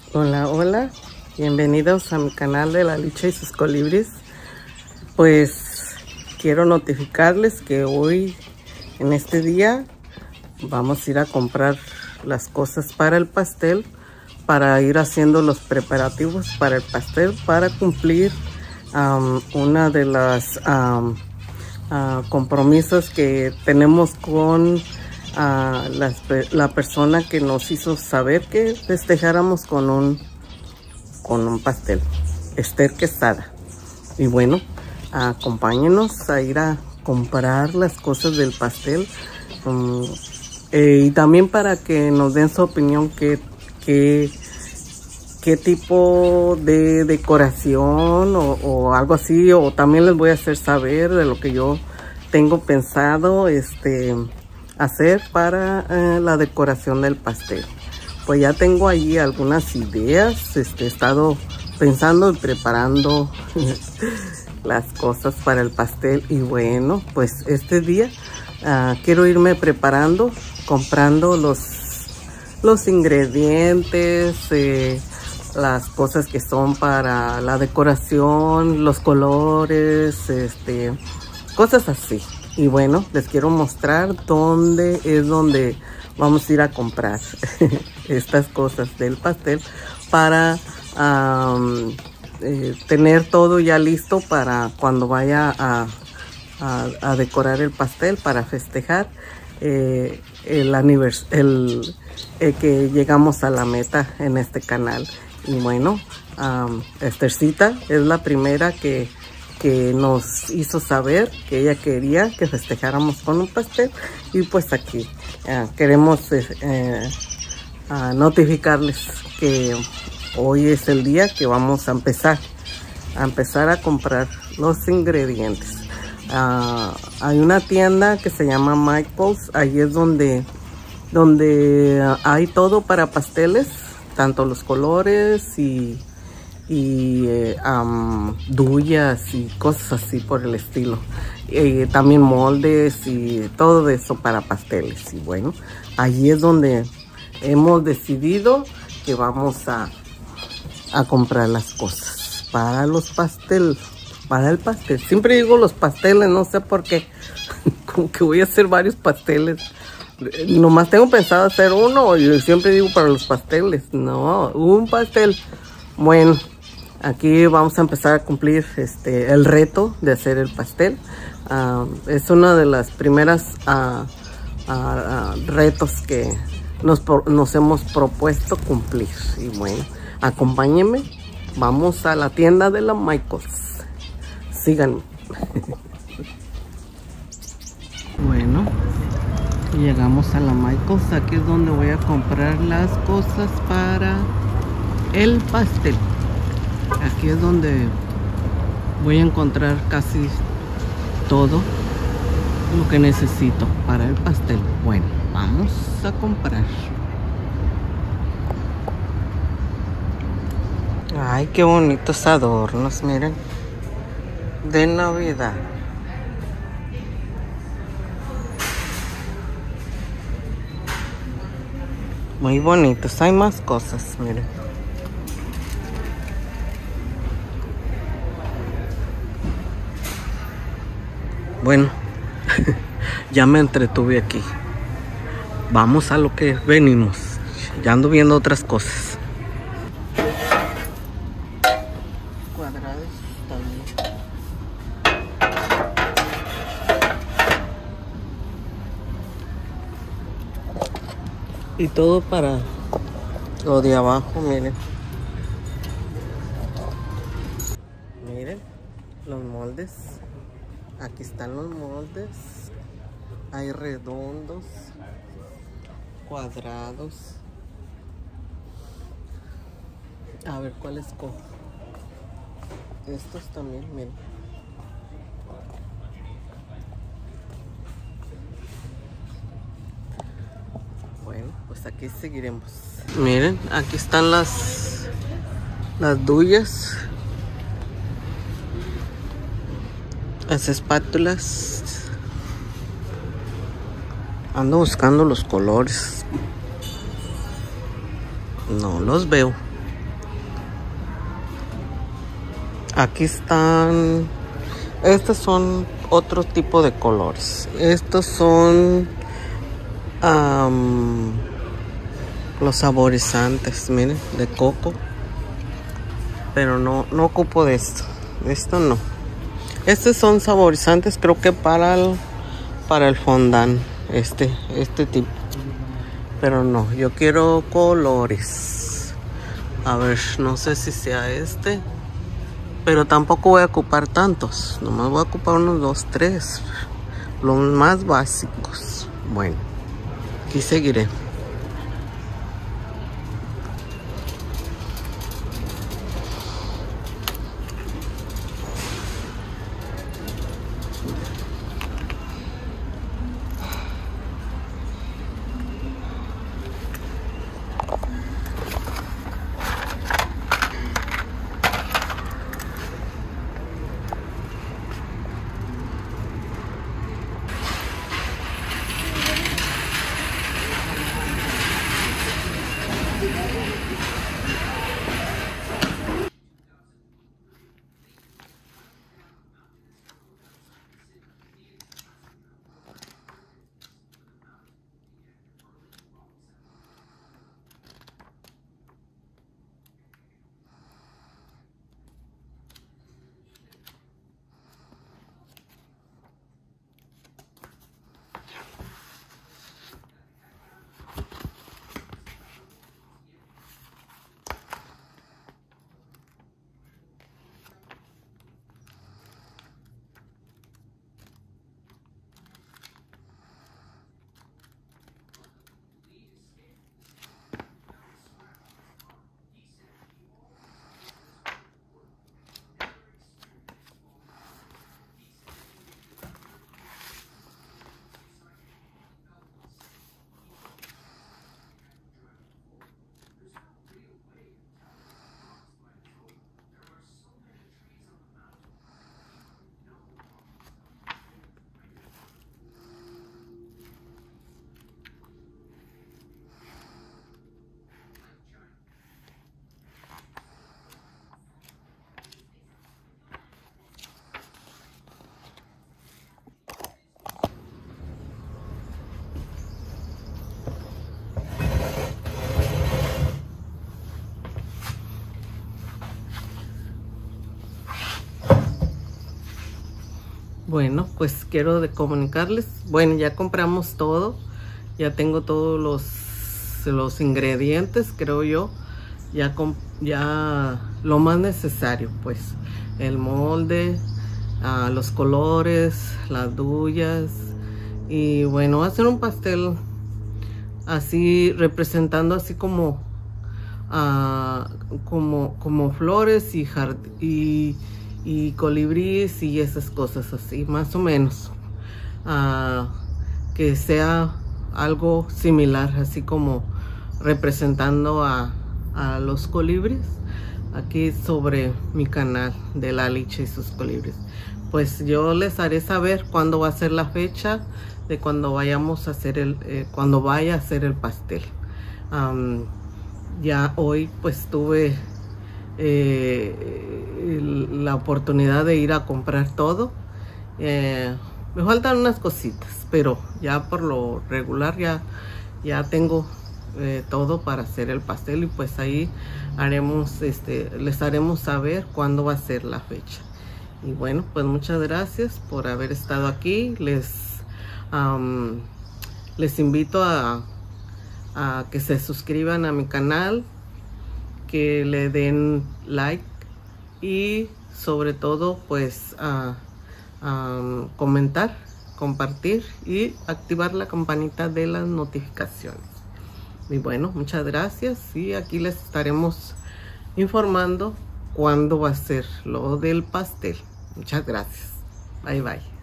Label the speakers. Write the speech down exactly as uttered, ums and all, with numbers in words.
Speaker 1: Hola, hola, bienvenidos a mi canal de La Licha y sus colibris. Pues quiero notificarles que hoy, en este día, vamos a ir a comprar las cosas para el pastel, para ir haciendo los preparativos para el pastel, para cumplir um, una de las um, uh, compromisos que tenemos con a la, la persona que nos hizo saber que festejáramos con un con un pastel, Esther Quesada. Y bueno, acompáñenos a ir a comprar las cosas del pastel, um, eh, y también para que nos den su opinión qué qué qué tipo de decoración o, o algo así, o también les voy a hacer saber de lo que yo tengo pensado este hacer para eh, la decoración del pastel. Pues ya tengo allí algunas ideas, este, he estado pensando y preparando las cosas para el pastel. Y bueno, pues este día uh, quiero irme preparando, comprando los, los ingredientes, eh, las cosas que son para la decoración, los colores, este, cosas así. Y bueno, les quiero mostrar dónde es donde vamos a ir a comprar estas cosas del pastel para um, eh, tener todo ya listo para cuando vaya a, a, a decorar el pastel, para festejar eh, el aniversario, el, el que llegamos a la meta en este canal. Y bueno, um, Esthercita es la primera que que nos hizo saber que ella quería que festejáramos con un pastel, y pues aquí eh, queremos eh, eh, a notificarles que hoy es el día que vamos a empezar a empezar a comprar los ingredientes. Uh, hay una tienda que se llama Michael's, ahí es donde donde hay todo para pasteles, tanto los colores y y eh, um, duyas y cosas así por el estilo, eh, también moldes y todo eso para pasteles. Y bueno, allí es donde hemos decidido que vamos a, a comprar las cosas para los pasteles, para el pastel. Siempre digo los pasteles, no sé por qué, como que voy a hacer varios pasteles. Nomás tengo pensado hacer uno, yo siempre digo para los pasteles, no, un pastel. Bueno, aquí vamos a empezar a cumplir este el reto de hacer el pastel. Uh, es una de las primeras uh, uh, uh, retos que nos, nos hemos propuesto cumplir. Y bueno, acompáñenme, vamos a la tienda de la Michael's. Síganme. Bueno, llegamos a la Michael's. Aquí es donde voy a comprar las cosas para el pastel. Aquí es donde voy a encontrar casi todo lo que necesito para el pastel. Bueno, vamos a comprar. Ay, qué bonitos adornos, miren, de Navidad. Muy bonitos, hay más cosas, miren. Bueno, ya me entretuve aquí. Vamos a lo que venimos. Ya ando viendo otras cosas. Cuadrados también. Y todo para lo de abajo, miren. Miren los moldes. Aquí están los moldes. Hay redondos, cuadrados. A ver cuál escojo. Estos también, miren. Bueno, pues aquí seguiremos. Miren, aquí están las las duyas. Las espátulas. Ando buscando los colores. No los veo. Aquí están, estos son otro tipo de colores. Estos son um, los saborizantes, miren, de coco. Pero no, no ocupo de esto. De esto no. Estos son saborizantes, creo que para el, para el fondant. Este, este tipo. Pero no, yo quiero colores. A ver, no sé si sea este. Pero tampoco voy a ocupar tantos. Nomás voy a ocupar unos dos, tres. Los más básicos. Bueno, aquí seguiré. Bueno, pues quiero de comunicarles. Bueno, ya compramos todo. Ya tengo todos los, los ingredientes, creo yo. Ya, ya lo más necesario, pues. El molde, uh, los colores, las duyas. Y bueno, voy a hacer un pastel así, representando así como, uh, como, como flores y jardín. Y, y colibríes y esas cosas así, más o menos, uh, que sea algo similar, así como representando a, a los colibríes aquí sobre mi canal de La Licha y sus colibríes. Pues yo les haré saber cuándo va a ser la fecha de cuando vayamos a hacer el eh, cuando vaya a hacer el pastel. Um, ya hoy pues tuve Eh, la oportunidad de ir a comprar todo. Eh, me faltan unas cositas, pero ya por lo regular ya, ya tengo eh, todo para hacer el pastel, y pues ahí haremos, este, les haremos saber cuándo va a ser la fecha. Y bueno, pues muchas gracias por haber estado aquí. Les, um, les invito a, a que se suscriban a mi canal, que le den like y sobre todo pues a uh, um, comentar, compartir y activar la campanita de las notificaciones. Y bueno, muchas gracias, y aquí les estaremos informando cuándo va a ser lo del pastel. Muchas gracias. Bye bye.